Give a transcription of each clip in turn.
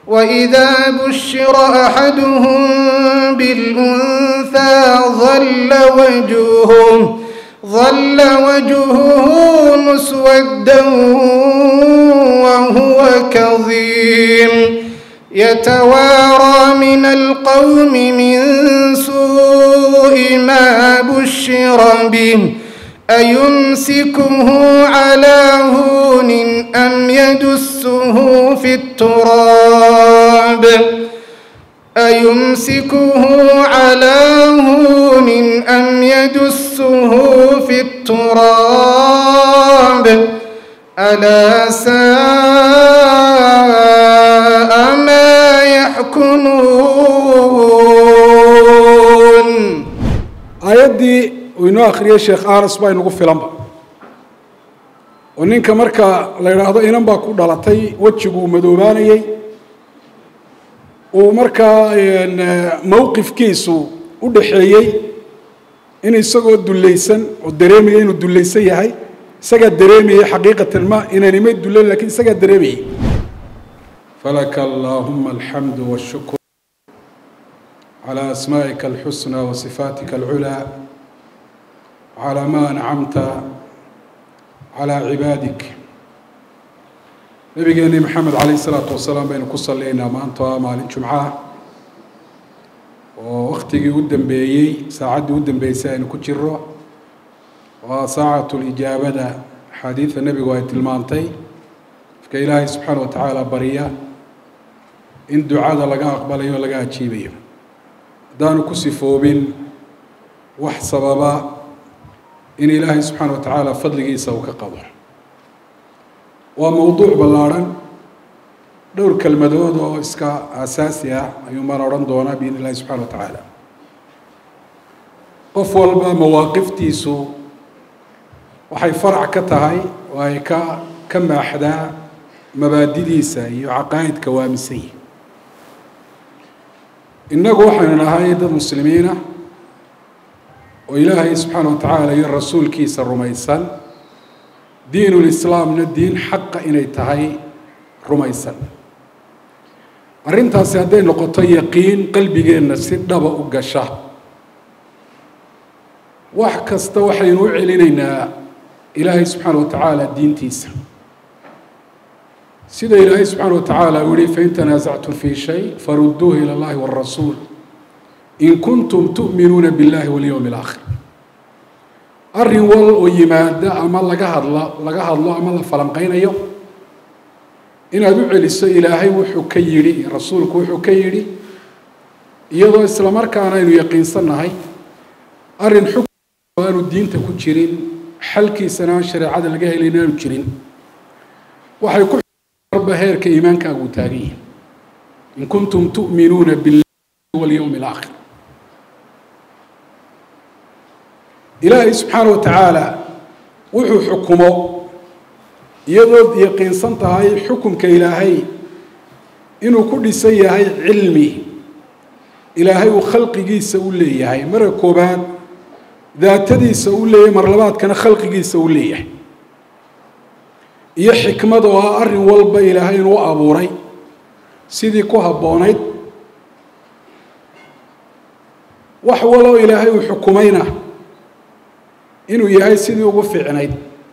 وإذا بشر أحدهم بالأنثى ظل وجهه مسودا وهو كظيم يتوارى من القوم من سوء ما بشر به أيمسكه على هون أم يدسه في التراب ألا ساء ما يحكمون. آياتي وينو آخرية الشيخ آرس باي نقول في لمبا ونينك مركا ليراهدو إنان باكو دالتاي وجهو مدوبانيي ومركا موقف كيسو ودخيي إن يسقو دوليسن ودريمي إنه دوليسي هاي سجى دريمي حقيقة ما إن نمد دولين لكن سجى دريمي. فلك اللهم الحمد والشكر على أسمائك الحسنى وصفاتك العلى على ما أنعمت على عبادك. نبينا محمد عليه الصلاة والسلام بين قصة لنا ما أنت مال الجمعة ووقتي قدام بيي ساعد قدام بيسان كتيرة وساعة الإجابة حديث النبي وآية المانتي فكإلهي سبحانه وتعالى بريا إن دعاء لقى أقبله ولقى أجيبه دانو كسفوبين وحسبابا إن إلهي سبحانه وتعالى فضله يسوك قبر وموضوع بلارن دور كلمة دو إسكا أساسية أيوم روران دونا بإذن الله سبحانه وتعالى قفول بمواقف تيسو وحي فرع كتهاي وهي كم أحدا مبادئ سي وعقائد كوامسي إنه وحنا نهاية المسلمين وإلهي سبحانه وتعالى الرسول كيس الرميسان دين الإسلام ندين حق إني تهاي رميسان أرنتها سيادين لقطة يقين قلبي جينا سيدنا بأقشة وحكست وحي نوعي لنا إلهي سبحانه وتعالى دين تيسا سيدة إلهي سبحانه وتعالى يقول فإن تنازعتم في شيء فردوه إلى الله والرسول إن كنتم تؤمنون بالله واليوم الآخر أرين ويماد أما لقاها الله أما الله فلنقين يوم إن أدعو للسي إلهي وحكيري رسولك وحكيري يضو إسلام أركانا إنه يقين صنعي أرين حكم وأنو الدين تكتشرين حلكي سنة شريعة لقاها إلينا نتشرين وحيكون رب هيرك إيمانك أبو تاقيه إن كنتم تؤمنون بالله واليوم الآخر إلهي سبحانه وتعالى وحو حكمه يضد يقين صنطهاي حكم كإلهي إنه كل سيهاي علمي إلهي وخلقي سأوليه مركوبان ذاتدي سأوليه مرلبات كان خلقي سأوليه iyo xikmadu waa arin walba Ilaahay inuu abuuray sidii ku haboonayd wax walow Ilaahay uu xukumayna inuu yahay sidii ugu fiicnayd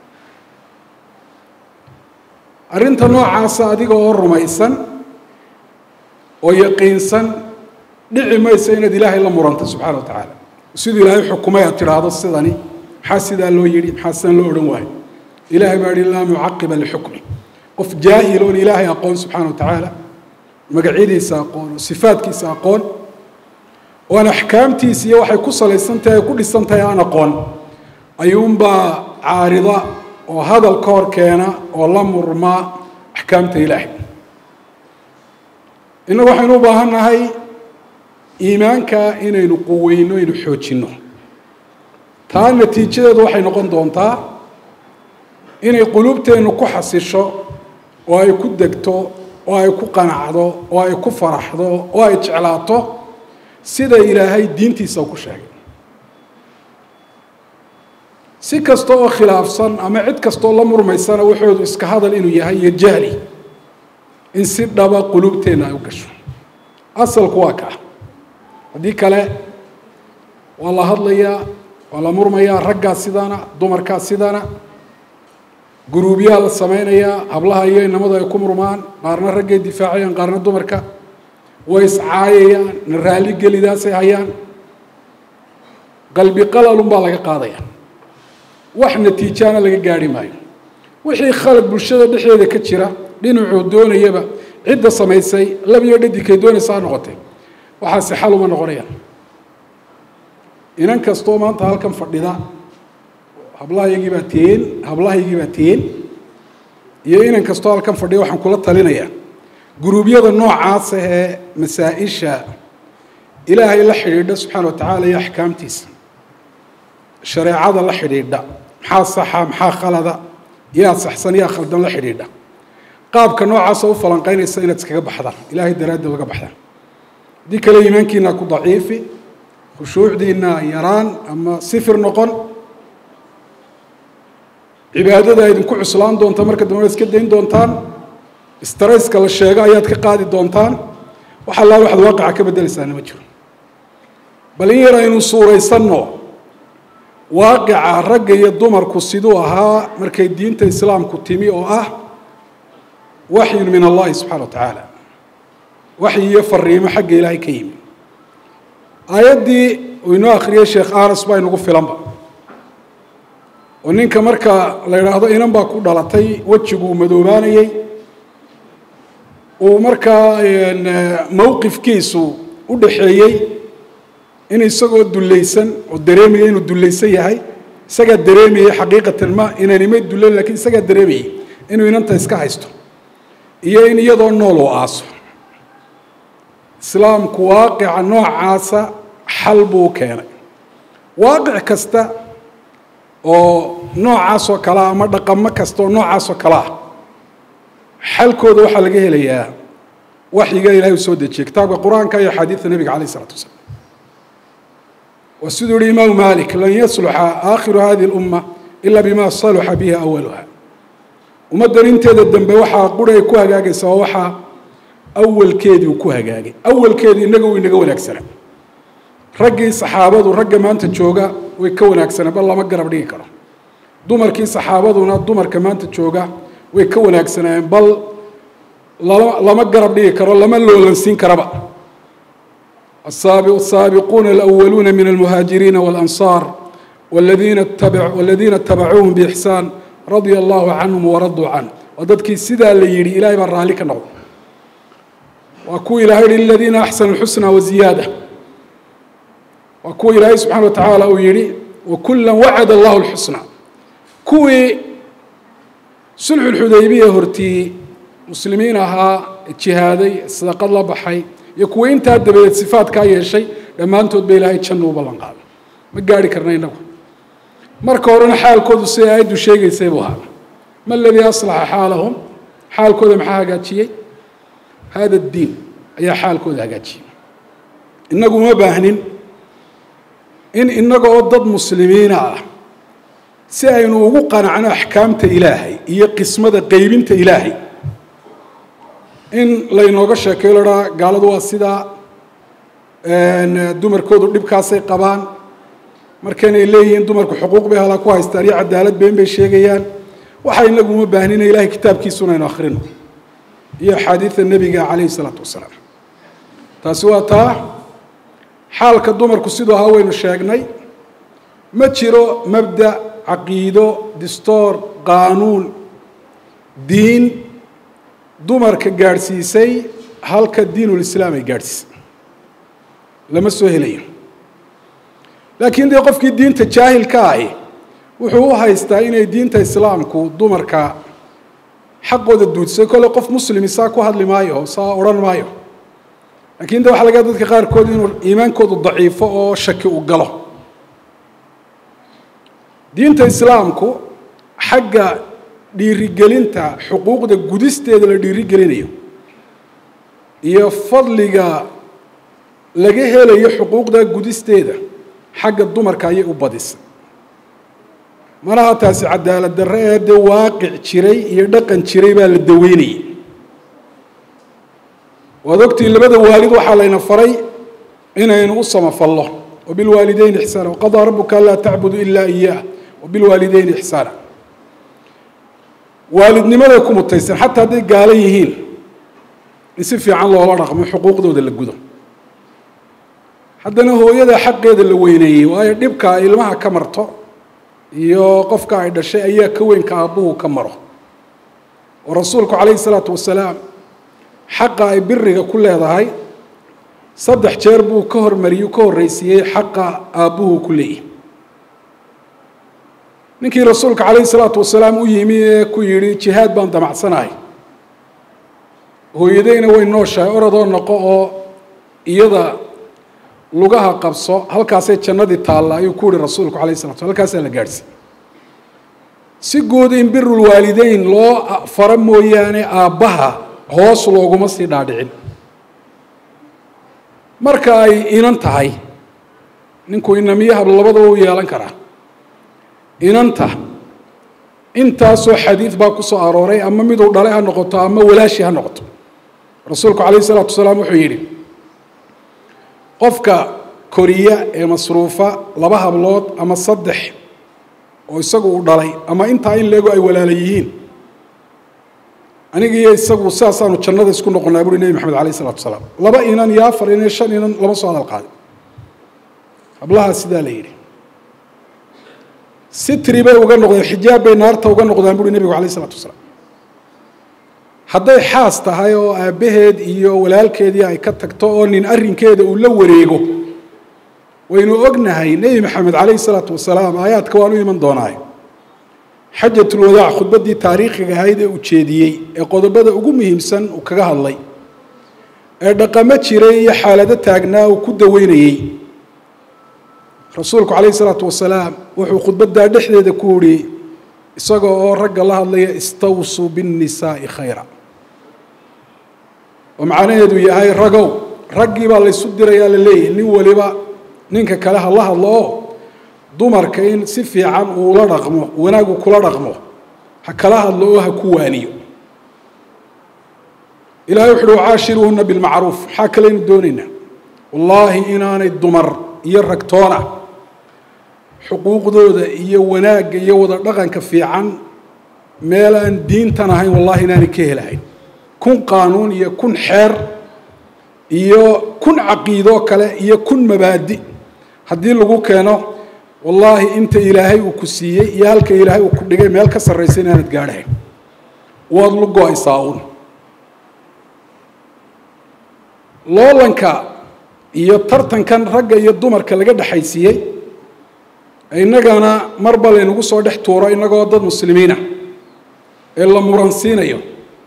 arinta noocaas adiga oo rumaysan oo yaqiinsan dhici mayso inaad Ilaahay la muranto subhanahu wa ta'ala sidii Ilaahay xukumay tiraado sidani maxaa sidaa loo yiri maxaa san loo oran waayay إلهي باري الله معقب لحكمه قف جاهلون إلهي أقول سبحانه وتعالى مقعيدي ساقون وصفاتك ساقون وأنا أحكامتي سيوحي كسل السنتة كل السنتة أنا قون أيوم با عارضة وهذا الكور كان والله مرمى أحكامتي إلهي إنه وحي نوباهنا هاي إيمانك إنه نقوينه إنه حوتشنه تا النتيجة وحي نقون دونتا إني قلوبتي إنه كحسيشة وهي كدكتو وهي كقناعدو وهي كفرحدو وهي تعلاطو سيدا إلهي دينتي سوكو شاقي سي كستو خلاف صن أما عد كستو لمر ميسانا وحيود إسكهادا إنه يهي الجهلي in si dhaba qulubteena ay u gasho asalku waa ka haddii kale waa la hadlayaa waa la murmayaa raggaa sidana dumarkaa sidana guruubyaa la samaynayaa hablaha iyo inamadu ay ku murmaan qaarna raggay difaacayaan qaarna dumarka way iscaayayaan na raalli gelidaasay hayaan qalbi qalalun baa laga qaadaya wax natiijana laga gaari maayo wixii khalad bulshada dhexdeeda ka jira dhinacuu doonayaba cidda samaysay labiyo dhadikay doonaysaa noqotay waxaase xal uma noqonayaan inan kastoo maanta halkan fadhida hablahaygii baa tiin iyo inan kastoo halkan fadhiya waxaan kula talinayaa guruubyada noocaas ee masaa-isha ilaahay la xidhiidha subxaana wa tacaala iyo axkaamtiisa shareecada la xidhiidha maxaa saxa maxaa khalada yaa saxsan yaa khaldan la xidhiidha qaabka noocaasa u falanqaynaysa inaad iskaga baxdaan ilaahay daraaddeed laga baxdaan haddii kale iimaankiina ku daciifi khushuucdiina yaraan ama sifir noqon cibaadada idinku cuslaan doonta marka dambe iska dayn doontaan strayska la sheego ayaad ka qaadi doontaan wax alla waxaad waaqaca ka beddelaysaana ma jiro bal in yar aynu suuraysanno waaqica ragga iyo dumarku siduu ahaa markay diinta islaamku timi oo ah waxyun min allahi subxana wa tacaala waxyi iyo fariimo xagga ilaahay ka yimi aayaddii uu inoo akhriyey sheekh anas baa inugu filanba oo ninka marka la yidhaahdo inan baa ku dhalatay wejiguu madoobaanayey uu markaa mowqifkiisu u dhaxeeyey in isagoo dullaysan oo dareemaya inuu dullaysan yahay isagaa dareemayey xaqiiqatan ma inanimay dullayn lakiin isagaa dareemayey inuu inanta iska haysto iyo in iyadoo nool uu aaso islaamku waaqica noocaasa xal buu keenay waaqic kasta oo noocaasoo kale ah ama dhaqamo kasta oo noocaasoo kale ah xalkooda waxaa laga helayaa waxyiga ilahay uu soo dejiyey kitaabka qur-aanka iyo axaadiida nebiga calayh isalaatu wasalaam وسيدو الإمام مالك لن يصلح آخر هذه الأمة إلا بما صلح بها أولها ومدر انت هذا الدنب وحا قرأي كوها قاقي سوا وحا أول كيدي وكوها قاقي أول كيدي إنقو الأكسنة رقي صحابة ورقي ما أنت تشوقا ويكون أكسنة بالله ما قرب ليه كرا دمر كي صحابة ونا دمر كمان تشوقا ويكون أكسنة بل لما قرب ليه كرا لما لو لنسين كربا السابقون الأولون من المهاجرين والأنصار والذين اتبعوهم بإحسان رضي الله عنهم ورضوا عنه وددك السيدة اللي يري إلهي برا لك نوع وأكو إلهي للذين أحسنوا الحسنى وزيادة وأكو إلهي سبحانه وتعالى ويري وكلا وعد الله الحسنى كوي صلح الحديبية هرتي مسلمينها اجتهادي الصدق الله بحي يكوي انت هدبيت صفات كاي شيء لما انتو بإلهي تشنو بلان قال ما قاري كرنينو marka horena xaalkoodu si ay du sheegaysay buu ahaa ma alladii aslaha xaalahum xaalkooda maxaa hagaajiyey hada diin ayaa xaalkooda hagaajiyey inagu ma baahnin in inaga oo dad muslimiin ah si aynu ugu qanacno axkaamta ilaahay iyo qismada qaybinta ilaahay in laynooga sheekeeyo la gaaladu waa sida dumarkoodu dhibkaasay qabaan markayna leeyihiin dumarku xuquuq bay hala ku haystaan iyo cadaalad been bay sheegayaan waxa inagu ma baahnina ilaahay kitaabkiisuna aynu akhrino iyo xadiidka nabiga calayhi salaatu wasalaam taasi waa taa xaalka dumarku sidoo ahaa waynu sheegnay ma jiro mabda caqiido distoor qaanuun diin dumarka gaadhsiisay halka diinul islaam ay gaadhsiisay lama soo helayo laakiin dee qofkii diinta jaahilka ahi wuxuu u haystaa inay diinta islaamku dumarka xaqooda duudsay kole qof muslimi saa ku hadli maayo saa odhan maayo laakiin de waxaa laga dadka qaarkood inuu iimaankoodu daciifo oo shaki u galo diinta islaamku xagga dhiirigelinta xuquuqda gudisteeda la dhiirigelinayo iyo fadliga laga helayo xuquuqda gudisteeda xagga dumarka ayay u badisay maraha taasi cadaalad darre ee dee waaqic jiray iyo dhaqan jiray baa la daweynayay وذكتي لبدا والد وحالينا فري إن ينقص فالله وبالوالدين إحسانا وقضى ربك لا تعبد إلا إياه وبالوالدين إحسانا والدني ما لكم التيسير حتى هذه قاليهين يسفي عن الله رقم حقوق ذو ذل الجدم حدنا هو يدا حق يد اللويني ويبقى إلمها كمرته يوقف قاعد الشيء أيه كوين كأبوه كمره ورسولك عليه الصلاة والسلام حق يبرق كل هذا هاي صدح جربو كهر مريو كهر رئيسي حق أبوه كله نكي رسولك عليه الصلاة والسلام ويمي كيري جهاد بان مع صناعي هو يدينا وين نوشا أرادون نقوه يدا لغها قبصه هل كاسي جندي تالا يكوري رسولك عليه الصلاة والسلام هل كاسي لقارسي سيقود إن بر الوالدين لو فرمو يعني آبها هوس لوغو مصي دادعين marka ay inan tahay ninku inamiyaha labada uu yeelan kara inanta intaasoo xadiis baa ku soo arooray ama mid uu dhalay ha noqoto ama walaashi ha noqoto rasuulku kaleey salaatu wasalaam wuxuu yiri qofka koriya ee masruufa laba hablood ama saddex oo isagu u dhalay ama inta in leego ay walaalayihiin aniga isagu saasaanu jannada isku noqonaa buu Nabi Maxamed kaleey salaatu wasalaam laba inan ya afar inan shan inan laba soo hadal qaad hablaha sida la yiri sitri bay uga noqday xijaab bay naarta uga noqdaan buu Nabi kaleey salaatu wasalaam hadday xaas tahay oo aabaheed iyo walaalkeedii ay ka tagto oo nin arrinkeeda uu la wareego waynu ognahay Nabi Maxamed kaleey salaatu wasalaam aayaadka waanu iman doonaa حجة الوداع خطبة دي تاريخي هايدة وتشيدية قضبة ugu muhiimsan oo kaga hadlay ee dhaqamo jiray xaalada taagnaa oo ku daweynayay rasuulku kaleey salaatu wasalaam wuxuu khudbada dhexdeeda ku yiri isagoo oo rag la hadlaya istawsu bin nisaa khayra oo macnaheedu yahay ragow ragii baa la isu dirayaa la leeyahay nin waliba ninka kale la hadlo dumarka in si fiican uu la dhaqmo wanaagu kula dhaqmo ha kala hadlo ha ku waaniyo ilaahay wuxuu caashiruhunna bil ma'ruf xakaleen doonina wallahi inaanay dumar iyo ragtoona xuquuqdooda iyo wanaaga iyo wada dhaqanka fiican meel aan diintan ahayn wallahi inaanay ka helayn kun qaanuun iyo kun xeer iyo kun aqiido kale iyo kun mabaadi hadii lagu keeno والله أنت إلهي وكسية يالك إلهي وكدجي مالك سرّيسين أنا تجاره والله جاي صاون لولنك يطرتن كان رجع يدمر كلجد حيسية إنك أنا مربل إنه صادح تورا إنك ضد المسلمين إلا مرنسين أيوه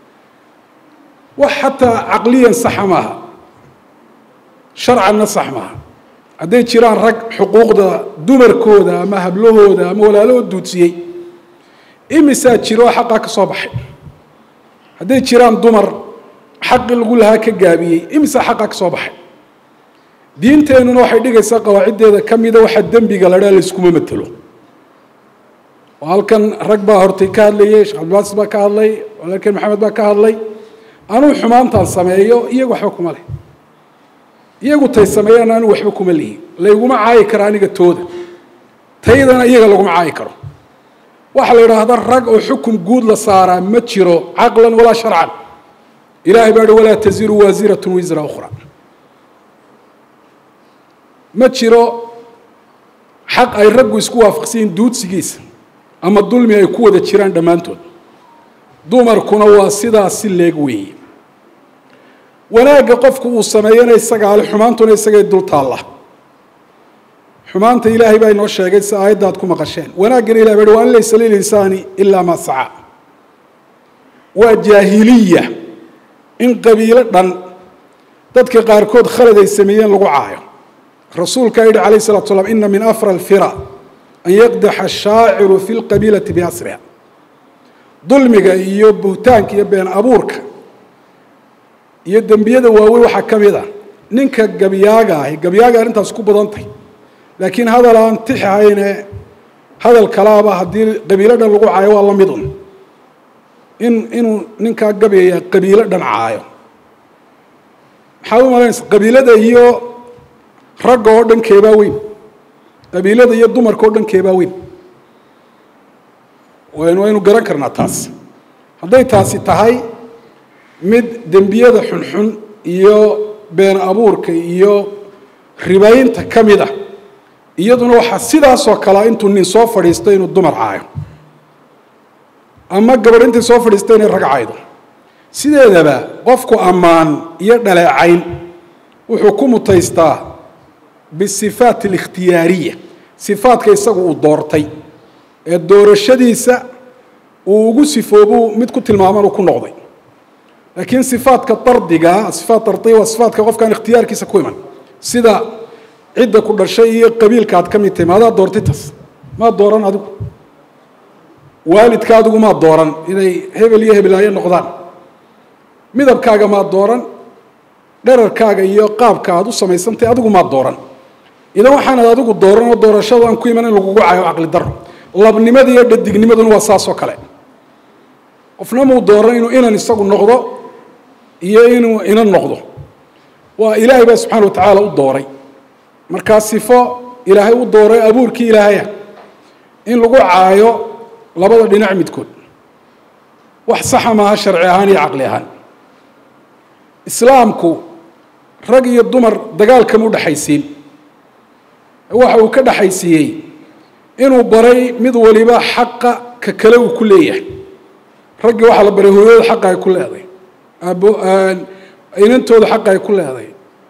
وحتى عقليا صح معها شرعا نصح معها هذي جيران رج حقوق ده دمر كودا ما هبلوه ده ما ولا له دوتسي إمسات جيرو حقك صباح هذي جيران دمر حق يقول هاك جابي إمسا حقك صباح دين تانو واحد يجي ساق وعدة ده كم يدا واحد دم بيقال على السكوم مثله وهل كان ركبة هرتكال ليش عباس بكاللي ولكن محمد بكاللي أنا حمان تالسمايو يجوا حكم عليه iyagu tay sameeyaan waxba kuma leeyahay leeyuma caay karaaniga tooda taydana iyaga lagu caay karo waxa la yiraahdo rag oo xukum guud la saaraa ma jiro aqlan wala sharcan ilaahay baa wala taziru waziratun wizra ukhra ma jiro xaq ay raggu isku waafaqsiin duudsigiisa ama dulmi ay ku wada jiraan dhamaantood dumarkuna waa sidaas si leeg weeyay wanaaga qofku uu sameeyay isaga hal xumaantuna isaga dul taala xumaanta ilaahay baa inoo sheegay si aayadaad ku maqasheen wanaaga ilaahay baa waan laysa lil insani illa ma sa'a wa jahiliya in qabiila dhan dadka qaar kood khalad ay sameeyeen lagu caayo rasuulka ilaahay kaleey salaatu wasalaam inna min afra al fira an yaqdaha ash-sha'iru fi al qabilati bi asriha dulmiga iyo buhtaanka iyo been abuurka iyo dambiyada waaweyn waxa kamid ah ninka gabiyaaga arintaas ku badantay laakiin hadal aan tixayne hadal kalaaba hadii qabiilada lagu caayo waa la mid inuu ninka gabiya qabiilada caayo maxaa u malaynaysa qabiilada iyo ragga oo dhan keebaa weyn qabiilada iyo dumarka oo dhan keebaa weyn waynu garan karnaa taas hadday taasi tahay mid dembiyada xunxun iyo been abuurka iyo ribaynta ka mid ah iyaduna waxaa sidaasoo kale intuu nin soo fadhiisto inuu dumar caayo ama gabadh intay soo fadhiisto inay rag caaydo sideedaba qofku ammaan iyo dhaleecayn wuxuu ku mutaystaa bisifaat alikhtiyaariya sifaadka isagu uu doortay ee doorashadiisa uu ugu sifoobuu mid ku tilmaaman uu ku noqday laakiin sifaadka dardiga sifaat dardiga waa sifaadka qofkaan ikhtiyaarkiisa ku iman sida cidda ku dhashay iyo qabiilka aad ka mid tahay maadaa doortay taas maa dooran adigu waalidka adigu maa dooran inay hebel iyo hebelaayo noqdaan midabkaaga maa dooran dherarkaaga iyo qaabka aad u samaysantahay adigu maa dooran idan waxaanad adigu dooran oo doorashada aan ku iman in lagugu caayo caqli daro labnimada iyo dhadignimaduna waa saasoo kale qofna muu dooran inuu inan isagu noqdo iyo inuu inan noqdo waa ilaahay baa subxaana wa tacaala u dooray markaa sifo ilaahay u dooray abuurkii ilaahaya in lagu caayo labada dhinac midkood wax saxa maaha sharci ahaan iyo caqli ahaan islaamku rag iyo dumar dagaal kama u dhexaysiin waxa uu ka dhexaysiiyey inuu baray mid waliba xaqa ka kale uu ku leeyahay raggii waxaa la baray hooyada xaqa ay ku leedahay inantooda xaqa ay ku leedahay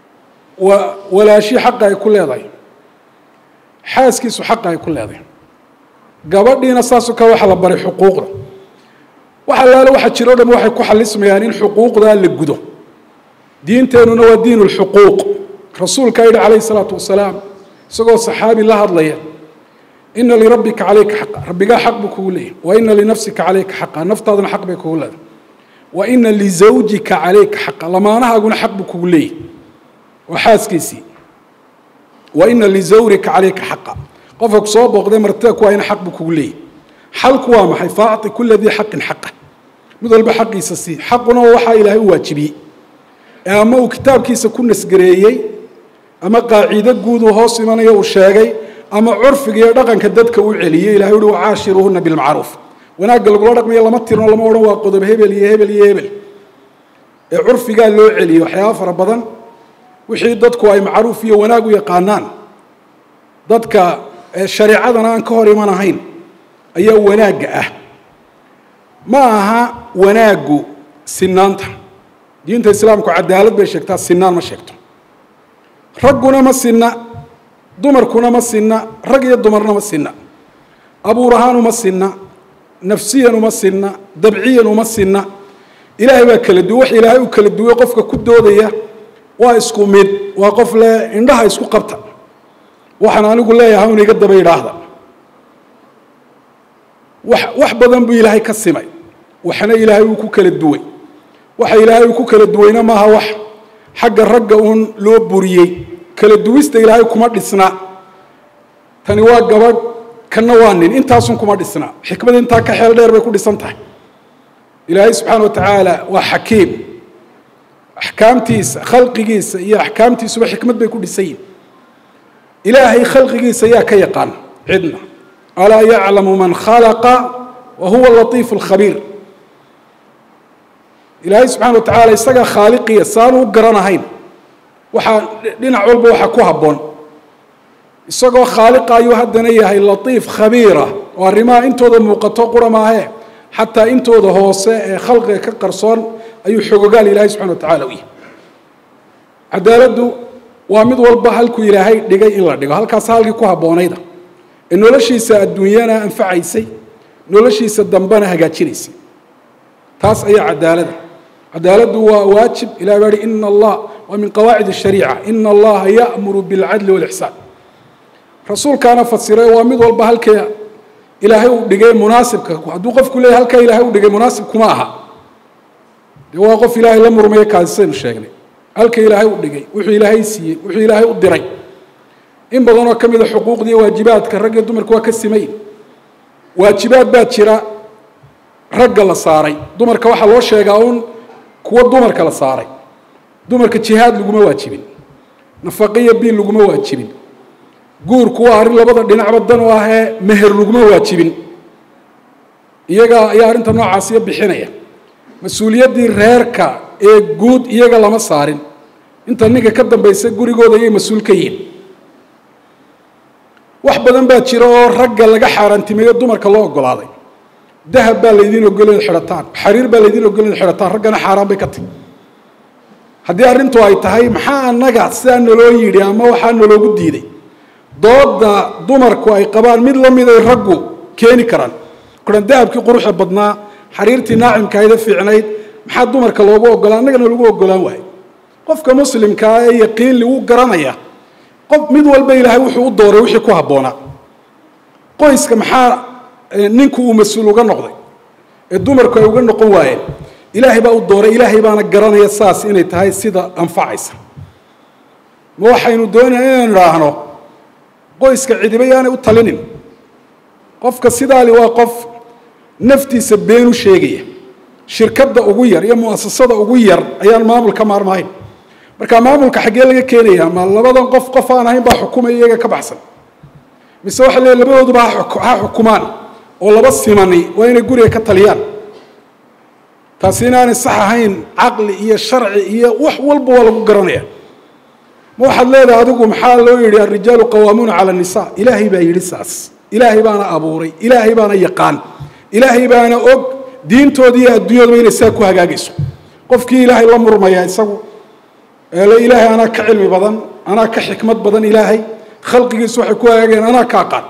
walaashi xaqa ay ku leedahay xaaskiisu xaqa ay ku leedahay gabadhiina saasoo kale waxaa la baray xuquuqda waxa laala waxa jiro dhan waxay ku xalismayaan in xuquuqda la gudo diinteenuna waa diin ulxuquuq rasuulka yidhi calayhi salaatu wasalaam isagoo saxaabi la hadlaya ina lirabbika calayka xaqa rabbigaa xaq buu kugu leeyahy wa ina linafsika calayka xaqa naftaaduna xaq bay kugu leedahay wa ina lizawjika calayka xaqa lamaanahaaguna xaq buu kugu leeyahy waa xaaskiisii wa ina lizawrika calayka xaqa qofka ku soo booqday martida ku hayna xaq buu kugu leeyahy xalku waa maxay faacti kula dii xaqin xaqa mid walba xaqiisa sii xaquna waa waxaa ilaahay u waajibiyey ama uu kitaabkiisa ku nasgareeyey ama qaacido guud uu hoos imanayo uu sheegay ama curfiga iyo dhaqanka dadka uu celiyey ilahay uhi wacaashiruhunna bilmacruuf wanaagga lagula dhaqmayo lama tirno lama odhan waa qodob hebel iyo hebel iyo hebel ee curfigaa loo celiyey waxyaaba fara badan wixii dadku ay macruuf iyo wanaag u yaqaanaan dadka shareecadana aan ka hor iman ahayn ayaa wanaagga ah ma aha wanaaggu sinaanta diinta islaamku cadaalad bay sheegtaa sinaan ma sheegto ragguna ma sinna dumarkuna ma sinna rag iyo dumarna ma sinna abuur ahaan uma sinna nafsiyan uma sinna dabciyan uma sinna ilaahay baa kala duwan wax ilaahay uu kala duway qofka ku doodaya waa isku mid waa qof le indhaha isku qabta waxaan anigu leeyahay un iga daba idhaahda wax badan buu ilaahay ka simay waxna ilaahay uu ku kala duway waxa ilaahay uu ku kala duwayna maaha wax xagga ragga uun loo buriyey kala duwista ilaahay kuma dhisna tani waa gabadh kana waa nin intaasun kuma dhisna xikmad intaa ka xeel dheer bay ku dhisan tahay ilaahay subxaana wa tacaala waa xakiim axkaamtiisa khalqigiisa iyo axkaamtiisuba xikmad bay ku dhisan yihin ilaahay khalqigiisa yaa ka yaqaan cidna alaa yaclamu man khalaqa wa huwa latiifu lkhabiir ilaahay subxana wa tacaala isagaa khaaliqiya saanu u garanahayn waxaa dhinac walba waxa ku habboon isagoo khaaliqa ayuu haddana yahay latiif khabiira oo arrimaha intooda muuqato qura maahee xataa intooda hoose ee khalqiga ka qarsoon ayuu xogogaal ilaahay subxana wa tacala u yahay cadaaladdu waa mid walba halkuu ilaahay dhigay in la dhigo halkaas halkii ku habboonayda ee noloshiisa adduunyana anfacaysay noloshiisa dambena hagaajinaysay taas ayaa cadaalada cadaaladdu waa waajib ilahay baa hi ina allah waa min qawaacid الshariica ina allaha ya'muru biاlcadli wاlixsaan rasuulkaana fasiray waa mid walba halkee ilaahay uu dhigay munaasibka hadduu qofku leeyahay halkaa ilaahay u dhigay munaasib kuma aha dee waa qof ilaahay la murmaya kaasi saynu sheegnay halka ilaahay u dhigay wuxuu ilaahay siiyey wuxuu ilaahay u diray in badanoo ka mida xuquuqdii waajibaadka rag iyo dumarka waa ka simay waajibaad baa jira ragga la saaray dumarka waxaa loo sheegaa uun kuwa dumarka la saaray dumarka jihaad laguma waajibin nafaqiya bil laguma waajibin guurku waa arrin labada dhinacba dan u ah ee meher laguma waajibin iyaga ayaa arrinta noocaasiya bixinaya mas-uuliyaddii reerka ee guud iyaga lama saarin inta ninka ka dambaysa gurigooda ayay mas-uul ka yihiin wax badan baa jira oo ragga laga xaaraantimeeyo dumarka loo ogolaaday dahab baa laydin ogolayd xirataan xariir baa laydin ogolayd xirataan raggana xaaraan bay ka tahay haddii arrintu ay tahay maxaa annaga sidaa naloo yidhi ama waxaa naloogu diiday dooda dumarku ay qabaan mid la mid ay raggu keeni karaan kuran dahabkii quruxda badnaa xariirtii naacimkaayda fiicnayd maxaa dumarka loogu ogolaa annagana lagu ogolaan waayo qofka muslimka ah ee yaqiin lagu garanaya qof mid walba ilaahay wuxuu u dooray wixii ku habboonaa qoyska maxaa ninku uu mas-uul uga noqday ee dumarku ay uga noqon waayeen ilaahay baa u dooray ilaahay baana garanaya saas inay tahay sida anfacaysa ma waxaynu doonayaa inaynu idhaahno qoyska cidiba yaanay u talinin qofka sidaali waa qof naftiisa been u sheegaya shirkadda ugu yar iyo mu'asasada ugu yar ayaan maamulka maarmahayn marka maamulka xaggee laga keenayaa ma labadan qof aan ahayn baa xukumaya iyaga ka baxsan mise waxa leeyahay labadooduba ha xukumaan oo laba simani waa inay guriga ka taliyaan taasi inaanay sax ahayn caqli iyo sharci iyo wax walba waa lagu garanaya ma waxaad leedahay adigu maxaa loo yidhi alrijaalu qawaamuuna cala annisaa ilaahay baa yidhi saas ilaahay baana abuuray ilaahay baana yaqaan ilaahay baana og diintooda iyo adduunyadaba inay saa ku hagaagayso qofkii ilaahay la murmaya isagu eele ilaahay anaa ka cilmi badan anaa ka xikmad badan ilaahay khalqigiisu waxay ku hagaagayaan anaa ka aqaan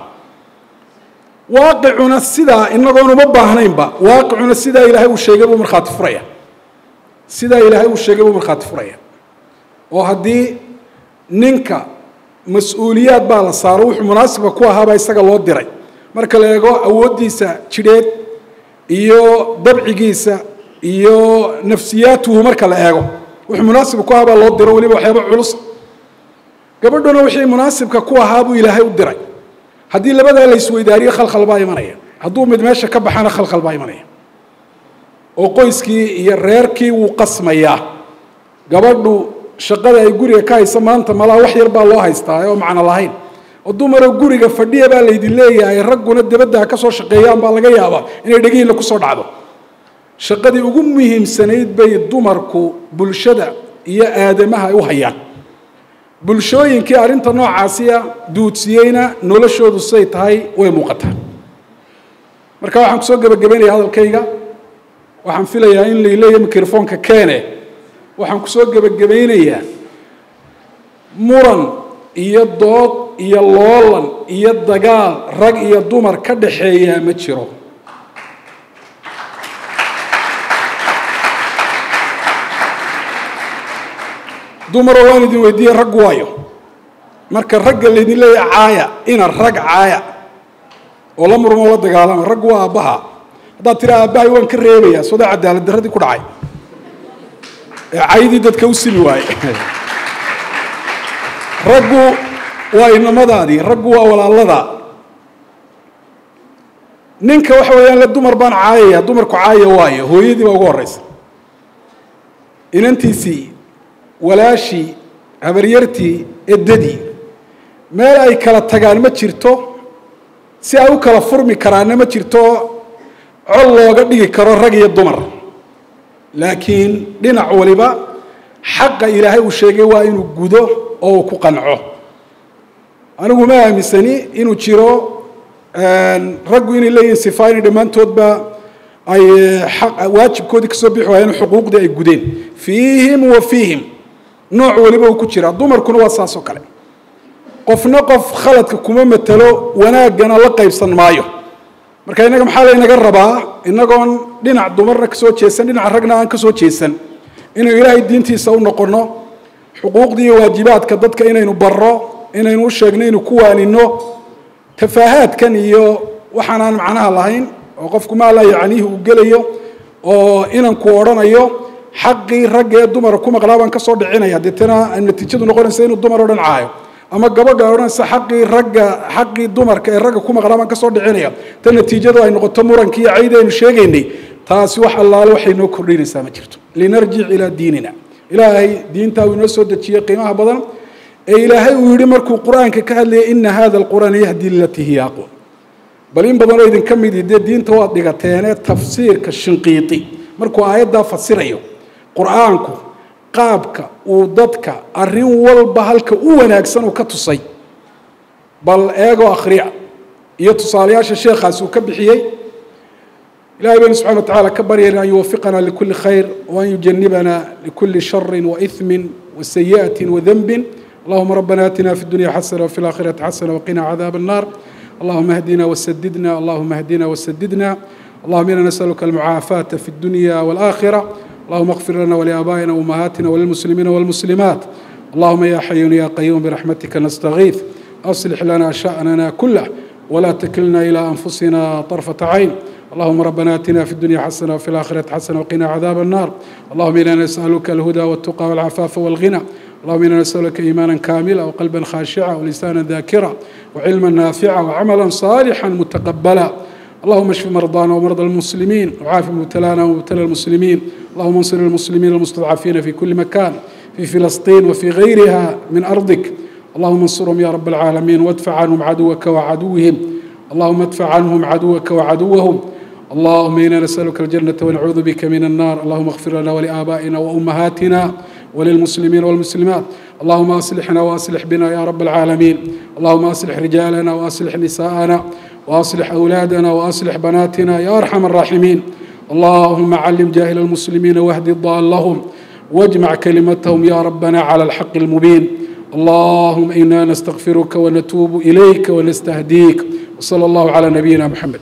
waaqicuna sidaa inagoon uma baahnaynba waaqicuna sidaa ilaahay uu sheegay buu markhaati furaya sidaa ilaahay uu sheegay buu markhaati furaya oo haddii ninka mas-uuliyaad baa la saaro wuxuu munaasibka ku ahaabaa isaga loo diray marka la eego awooddiisa jidheed iyo dabcigiisa iyo nafsiyaatuhu marka la eego wuxuu munaasibka ku ahaabaa loo diro weliba waxyaaba culus gabadhuna wixii munaasibka ku ahaa buu ilaahay u diray haddii labadaa la isweydaariyo khalkhal baa imanaya hadduu mid meesha ka baxana khalkhal baa imanaya oo qoyskii iyo reerkii wuu qasmayaa gabadhu shaqada ay guriga ka haysa maanta malaa wax yar baa loo haystaa oo macno lahayn oo dumaroo guriga fadhiya baa laydin leeyahay ragguna dabadda ha ka soo shaqeeyaan baa laga yaabaa inay dhegihiinla ku soo dhacdo shaqadii ugu muhiimsanayd bay dumarku bulshada iyo aadamaha ay u hayaan bulshooyinkii arrinta noocaasiya duudsiyeyna noloshoodu siday tahay way muuqataa marka waxaan kusoo gebagabaynaya hadalkayga waxaan filayaa in laileeya mikrofoonka keene waxaan kusoo gebagabaynayaa muran iyo dood iyo loolan iyo dagaal rag iyo dumar ka dhaxeeyaa ma jiro dumaroo waan idin weydiiyey raggu waayo marka ragga laydin leeyahay caaya ina rag caaya oo la murmo la dagaalama raggu waa aabbaha haddaad tira aabbahay waan ka reebayaa soodaa cadaalad darradii ku dhacay ee caydii dadka u simi waaye raggu waa inamadaadii raggu waa walaaladaa ninka waxa weeyaan le dumar baan caayaya dumarku caaya waayo hooyadii baa ugu horreysa inantiisii walaashii habaryartii eddadii meel ay kala tagaan ma jirto si ay u kala furmi karaanna ma jirto col looga dhigi karo rag iyo dumar laakiin dhinac waliba xaqa ilaahay uu sheegay waa inuu gudo oo uu ku qanco anigu ma aaminsani inuu jiro raggu inay leeyihiin sifaayni dhammaantoodba ay waajibkoodii ka soo bixi waayeen xuquuqdii ay gudeen fiihim wa fiihim nooc waliba uu ku jiraa dumarkuna waa saas oo kale qofna qof khaladka kuma matalo wanaaggana la qaybsan maayo marka innaga maxaa laynaga rabaa innagoon dhinac dumarna ka soo jeesan dhinaca ragna aan ka soo jeesan inaynu ilaahay diintiisa u noqonno xuquuqdii iyo waajibaadka dadka inaynu barro inaynu u sheegno inaynu ku waaninno tafaahaadkan iyo waxaan aan macnaha lahayn oo qofku maa laa yacniihi uu gelayo oo inanku odhanayo xaqii ragga ee dumara ku maqnaa baan ka soo dhicinaya deetana natiijadu noqonaysa inuu dumar oo dhan caayo ama gabadha odhanaysa xaqii ragga xaqii dumarka ee ragga ku maqnaa baan ka soo dhicinaya ta natiijadu ay noqoto murankii iyo cayda aynu sheegaynay taasi wax allaale waxay noo kordhinaysaa ma jirto linarjic ilaa diinina إلهي دين تاوي نسود الشيء قيمة بدن إلهي ويرمرك القرآن كهل إن هذا القرآن يهدي التي هي أقوى بل إن بدن إذا كم دين تواد دقتين تفسير كالشنقيطي مركو آيات دا فسيريو قرآنك قابك وضدك الرين والبهلك وناكسن وكتصي بل إيجو أخريع يتصالياش الشيخ هاسو كبحيي إلهي سبحانه وتعالى كبر أن يوفقنا لكل خير وأن يجنبنا لكل شر وإثم وسيئة وذنب اللهم ربنا آتنا في الدنيا حسنة وفي الآخرة حسنة وقنا عذاب النار اللهم اهدنا وسددنا اللهم اهدنا وسددنا اللهم إنا نسألك المعافاة في الدنيا والآخرة اللهم اغفر لنا ولآبائنا وأمهاتنا وللمسلمين والمسلمات اللهم يا حي يا قيوم برحمتك نستغيث أصلح لنا شأننا كله ولا تكلنا إلى أنفسنا طرفة عين اللهم ربنا آتنا في الدنيا حسنة وفي الآخرة حسنة وقنا عذاب النار اللهم إنا نسألك الهدى والتقى والعفاف والغنى اللهم إنا نسألك إيمانا كاملا وقلبا خاشعا ولسانا ذاكرا وعلما نافعا وعملا صالحا متقبلا اللهم اشف مرضانا ومرضى المسلمين وعاف مبتلانا ومبتلى المسلمين اللهم انصر المسلمين المستضعفين في كل مكان في فلسطين وفي غيرها من أرضك اللهم انصرهم يا رب العالمين وادفع عنهم عدوك وعدوهم اللهم ادفع عنهم عدوك وعدوهم اللهم إنا نسألك الجنة ونعوذ بك من النار اللهم اغفر لنا ولآبائنا وأمهاتنا وللمسلمين والمسلمات اللهم أصلحنا وأصلح بنا يا رب العالمين اللهم أصلح رجالنا وأصلح نساءنا وأصلح أولادنا وأصلح بناتنا يا أرحم الراحمين اللهم علم جاهل المسلمين واهد ضالهم واجمع كلمتهم يا ربنا على الحق المبين اللهم إنا نستغفرك ونتوب إليك ونستهديك وصلى الله على نبينا محمد